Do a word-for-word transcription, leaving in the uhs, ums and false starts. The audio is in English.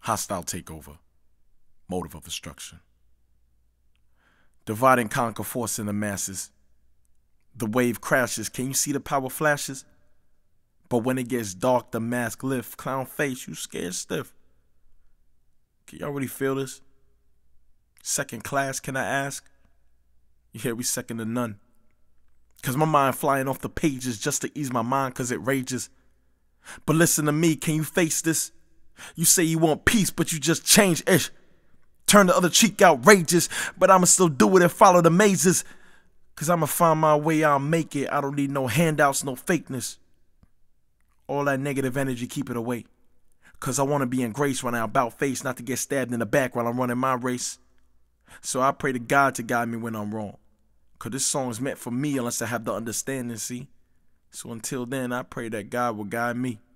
Hostile takeover. Motive of destruction. Divide and conquer, force in the masses. The wave crashes. Can you see the power flashes? But when it gets dark, the mask lift. Clown face, you scared stiff. Can y'all really feel this? Second class, can I ask? Yeah, we second to none. Cause my mind flying off the pages just to ease my mind cause it rages. But listen to me, can you face this? You say you want peace, but you just change ish. Turn the other cheek outrageous, but I'ma still do it and follow the mazes. Cause I'ma find my way, I'll make it. I don't need no handouts, no fakeness. All that negative energy, keep it away. Cause I wanna be in grace when I'm about face, not to get stabbed in the back while I'm running my race. So I pray to God to guide me when I'm wrong. Cause this song's meant for me unless I have the understanding, see? So until then, I pray that God will guide me.